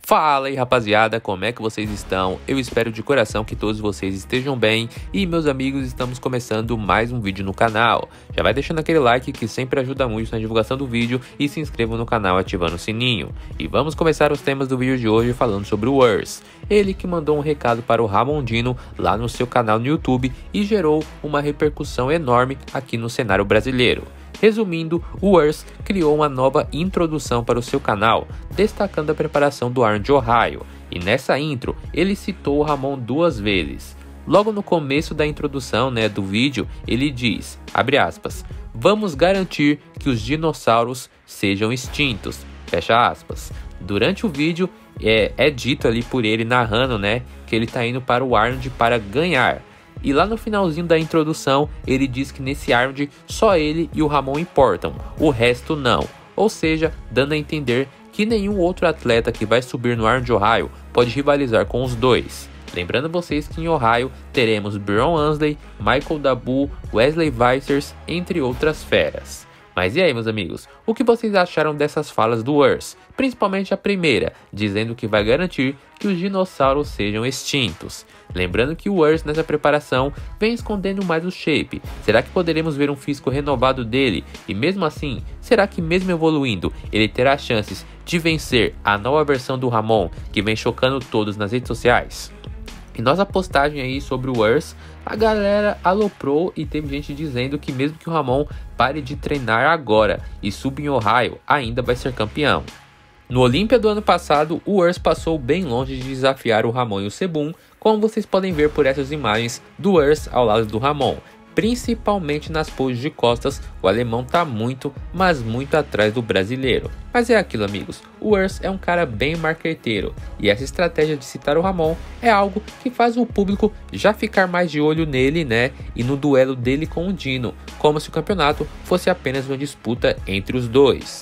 Fala aí rapaziada, como é que vocês estão? Eu espero de coração que todos vocês estejam bem e meus amigos, estamos começando mais um vídeo no canal. Já vai deixando aquele like que sempre ajuda muito na divulgação do vídeo e se inscreva no canal ativando o sininho. E vamos começar os temas do vídeo de hoje falando sobre o Urs. Ele que mandou um recado para o Ramondino lá no seu canal no YouTube e gerou uma repercussão enorme aqui no cenário brasileiro. Resumindo, o Urs criou uma nova introdução para o seu canal, destacando a preparação do Arnold de Ohio, e nessa intro ele citou o Ramon 2 vezes. Logo no começo da introdução do vídeo, ele diz, abre aspas, vamos garantir que os dinossauros sejam extintos, fecha aspas. Durante o vídeo é dito ali por ele narrando que ele está indo para o Arnold para ganhar. E lá no finalzinho da introdução, ele diz que nesse Arnold só ele e o Ramon importam, o resto não. Ou seja, dando a entender que nenhum outro atleta que vai subir no Arnold de Ohio pode rivalizar com os dois. Lembrando vocês que em Ohio teremos Byron Ansley, Michael Dabu, Wesley Vissers, entre outras feras. Mas e aí, meus amigos, o que vocês acharam dessas falas do Urs? Principalmente a primeira, dizendo que vai garantir que os dinossauros sejam extintos. Lembrando que o Urs nessa preparação vem escondendo mais o shape. Será que poderemos ver um físico renovado dele? E mesmo assim, será que mesmo evoluindo, ele terá chances de vencer a nova versão do Ramon, que vem chocando todos nas redes sociais? Em nossa postagem aí sobre o Urs, a galera aloprou e teve gente dizendo que mesmo que o Ramon pare de treinar agora e suba em Ohio, ainda vai ser campeão. No Olímpia do ano passado, o Urs passou bem longe de desafiar o Ramon e o Sebum, como vocês podem ver por essas imagens do Urs ao lado do Ramon. Principalmente nas poses de costas, o alemão tá muito, mas muito atrás do brasileiro. Mas é aquilo, amigos, o Urs é um cara bem marqueteiro, e essa estratégia de citar o Ramon é algo que faz o público já ficar mais de olho nele, e no duelo dele com o Dino, como se o campeonato fosse apenas uma disputa entre os dois.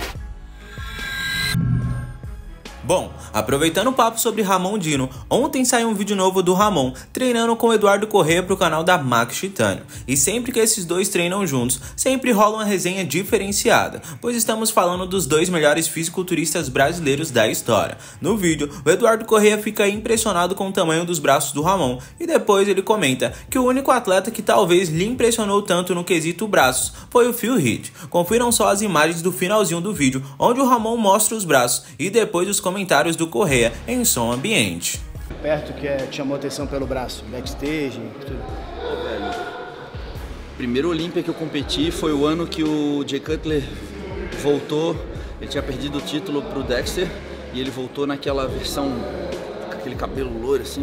Bom, aproveitando o papo sobre Ramon Dino, ontem saiu um vídeo novo do Ramon treinando com o Eduardo Corrêa para o canal da Max Titânio. E sempre que esses dois treinam juntos, sempre rola uma resenha diferenciada, pois estamos falando dos dois melhores fisiculturistas brasileiros da história. No vídeo, o Eduardo Corrêa fica impressionado com o tamanho dos braços do Ramon e depois ele comenta que o único atleta que talvez lhe impressionou tanto no quesito braços foi o Phil Heath. Confiram só as imagens do finalzinho do vídeo, onde o Ramon mostra os braços e depois os comentários do Corrêa em som ambiente. Perto que te chamou atenção pelo braço, backstage, tudo. Velho, primeiro Olímpia que eu competi foi o ano que o Jay Cutler voltou. Ele tinha perdido o título pro Dexter e ele voltou naquela versão com aquele cabelo loiro assim.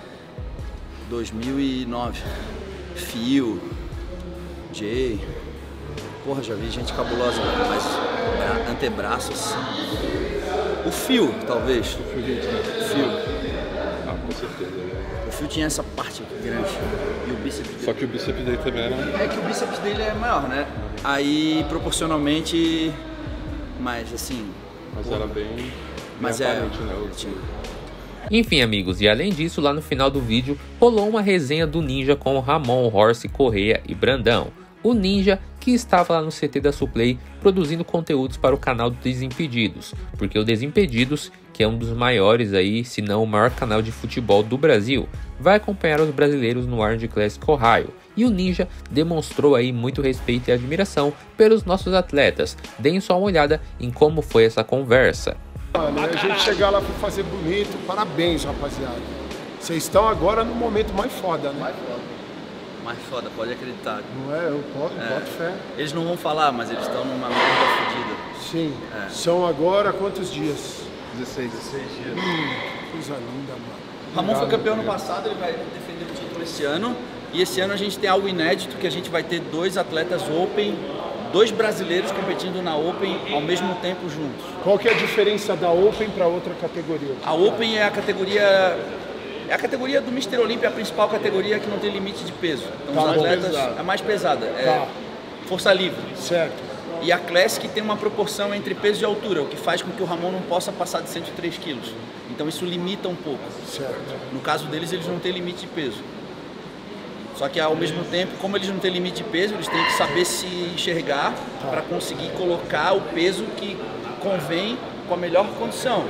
2009. Phil, Jay. Porra, já vi gente cabulosa, mas antebraços. O Phil, talvez. O Phil. Ah, com certeza. O Phil tinha essa parte aqui grande. E o bíceps dele. Só que o bíceps dele também era... É que o bíceps dele é maior, né? Aí, proporcionalmente... Mas, assim... Mas era bem... Mas aparente, né? Enfim, amigos, e além disso, lá no final do vídeo, rolou uma resenha do Ninja com o Ramon, Horse, Corrêa e Brandão. O Ninja que estava lá no CT da Suplay produzindo conteúdos para o canal do Desimpedidos, porque o Desimpedidos, que é um dos maiores aí, se não o maior canal de futebol do Brasil, vai acompanhar os brasileiros no Arnold Classic Ohio. E o Ninja demonstrou aí muito respeito e admiração pelos nossos atletas. Deem só uma olhada em como foi essa conversa. Mano, a gente chegar lá para fazer bonito, parabéns, rapaziada. Vocês estão agora no momento mais foda, né? Mais foda, pode acreditar. Não é? Eu boto fé. Eles não vão falar, mas eles estão numa merda fodida. Sim. São agora quantos dias? 16 dias. Coisa linda, mano. Ramon foi campeão ano passado, ele vai defender o título esse ano. E esse ano a gente tem algo inédito, que a gente vai ter dois atletas Open, dois brasileiros competindo na Open ao mesmo tempo juntos. Qual que é a diferença da Open para outra categoria? A Open é a categoria... É a categoria do Mr. Olympia, a principal categoria que não tem limite de peso. Então os atletas é mais pesada, força livre. Certo. E a Classic tem uma proporção entre peso e altura, o que faz com que o Ramon não possa passar de 103 quilos. Então isso limita um pouco. Certo. No caso deles, eles não têm limite de peso. Só que ao mesmo tempo, como eles não têm limite de peso, eles têm que saber se enxergar para conseguir colocar o peso que convém com a melhor condição.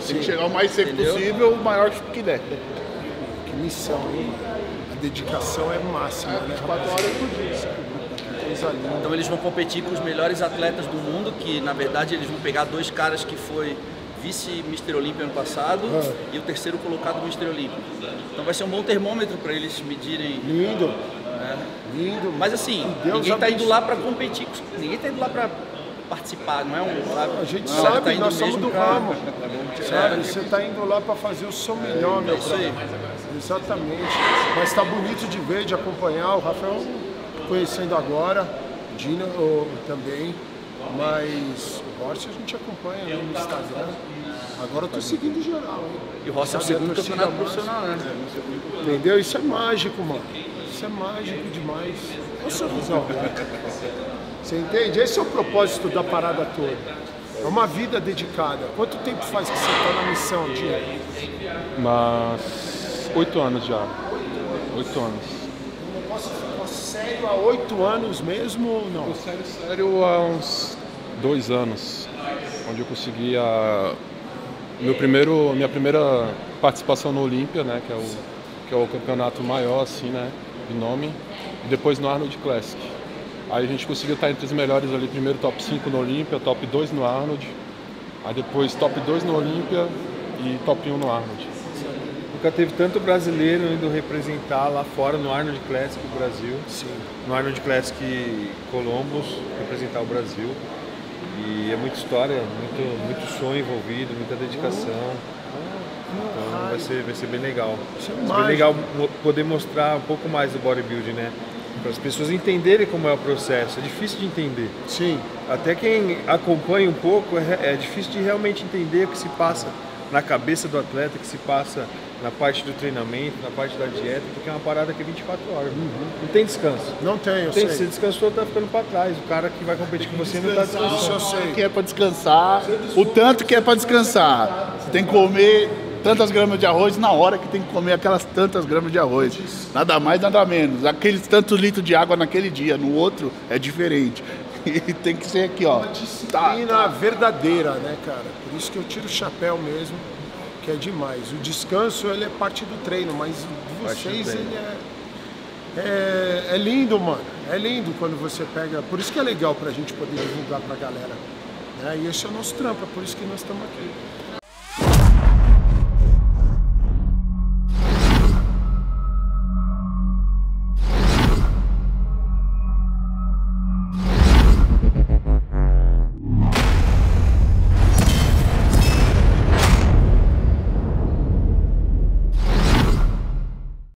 Tem que chegar o mais seco possível, o maior que der. Que missão, hein? A dedicação é máxima, né? 24 horas por dia. Que coisa linda. Então eles vão competir com os melhores atletas do mundo, que na verdade eles vão pegar 2 caras que foi vice-Mr. Olímpia ano passado e o terceiro colocado no Mr. Olímpia. Então vai ser um bom termômetro para eles medirem. Lindo. Lindo. Mas assim, ninguém está indo lá para competir, ninguém está indo lá para participar, não é um... Sabe? A gente Não, sabe, tá indo nós somos mesmo do pra- ramo. Sabe? Você está indo lá para fazer o seu melhor, meu isso aí. brother. Exatamente. Mas está bonito de ver, de acompanhar. O Rafael conhecendo agora, o Dino também. Mas o Horst a gente acompanha ali no Instagram. Agora eu tô seguindo geral, hein? E o Rossi é o Sabe, a segundo torcida campeonato massa. profissional, né? Entendeu? Isso é mágico, mano. Isso é mágico demais. Nossa visão. Você entende? Esse é o propósito da parada toda. É uma vida dedicada. Quanto tempo faz que você está na missão, Dinho? Mas 8 anos já. 8 anos. O negócio ficou sério há 8 anos mesmo ou não? Sério, há uns 2 anos, onde eu consegui minha primeira participação no Olímpia, né, que é o campeonato maior, assim, né, de nome, e depois no Arnold Classic. Aí a gente conseguiu estar entre os melhores ali, primeiro top 5 no Olímpia, top 2 no Arnold, aí depois top 2 no Olímpia e top 1 no Arnold. Nunca teve tanto brasileiro indo representar lá fora no Arnold Classic do Brasil. Sim. No Arnold Classic Columbus, representar o Brasil. E é muita história, muito sonho envolvido, muita dedicação. Então vai ser bem legal. Isso é Vai ser bem mágico. legal poder mostrar um pouco mais do bodybuilding, né? Para as pessoas entenderem como é o processo. É difícil de entender. Sim. Até quem acompanha um pouco, é difícil de realmente entender o que se passa na cabeça do atleta, que se passa na parte do treinamento, na parte da dieta, porque é uma parada que é 24 horas. Não tem descanso. Não tem, eu Se sei. descansou, tá ficando para trás. O cara que vai competir com você não tá Isso eu descansando. sei. Que é para descansar, o tanto que é para descansar. Você tem que comer tantas gramas de arroz na hora que tem que comer aquelas tantas gramas de arroz. Nada mais, nada menos. Aqueles tantos litros de água naquele dia, no outro é diferente. E tem que ser aqui, ó. Disciplina verdadeira, né, cara? Por isso que eu tiro o chapéu mesmo, que é demais. O descanso, ele é parte do treino, mas de vocês, ele é lindo, mano. É lindo quando você pega... Por isso que é legal pra gente poder divulgar pra galera. Né? E esse é o nosso trampo, é por isso que nós estamos aqui.